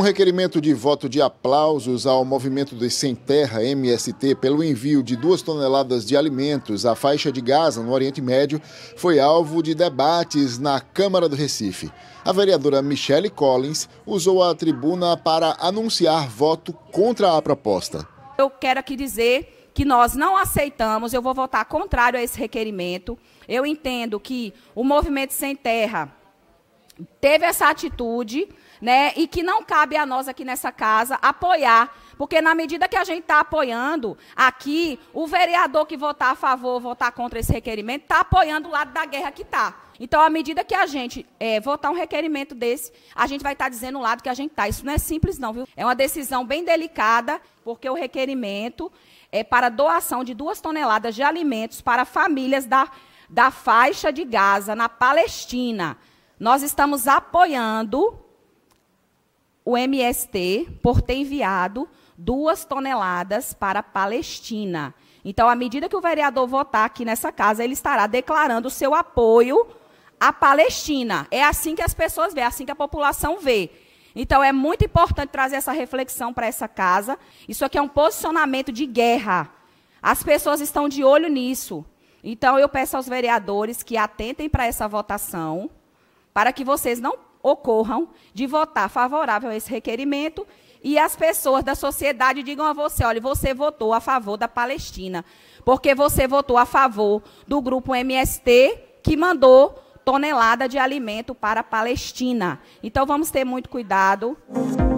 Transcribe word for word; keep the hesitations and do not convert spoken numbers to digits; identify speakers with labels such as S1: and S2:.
S1: requerimento de voto de aplausos ao Movimento dos Sem Terra, M S T, pelo envio de duas toneladas de alimentos à faixa de Gaza, no Oriente Médio, foi alvo de debates na Câmara do Recife. A vereadora Michele Collins usou a tribuna para anunciar voto contra a proposta.
S2: Eu quero aqui dizer que nós não aceitamos, eu vou votar contrário a esse requerimento. Eu entendo que o Movimento Sem Terra teve essa atitude, né, e que não cabe a nós aqui nessa casa apoiar, porque na medida que a gente está apoiando aqui, o vereador que votar a favor, votar contra esse requerimento, está apoiando o lado da guerra que está. Então, à medida que a gente é, votar um requerimento desse, a gente vai estar tá dizendo o lado que a gente está. Isso não é simples não, viu? É uma decisão bem delicada, porque o requerimento é para doação de duas toneladas de alimentos para famílias da, da faixa de Gaza, na Palestina. Nós estamos apoiando o M S T por ter enviado duas toneladas para a Palestina. Então, à medida que o vereador votar aqui nessa casa, ele estará declarando o seu apoio à Palestina. É assim que as pessoas veem, é assim que a população vê. Então, é muito importante trazer essa reflexão para essa casa. Isso aqui é um posicionamento de guerra. As pessoas estão de olho nisso. Então, eu peço aos vereadores que atentem para essa votação, para que vocês não ocorram de votar favorável a esse requerimento e as pessoas da sociedade digam a você, olha, você votou a favor da Palestina, porque você votou a favor do grupo M S T que mandou tonelada de alimento para a Palestina. Então, vamos ter muito cuidado.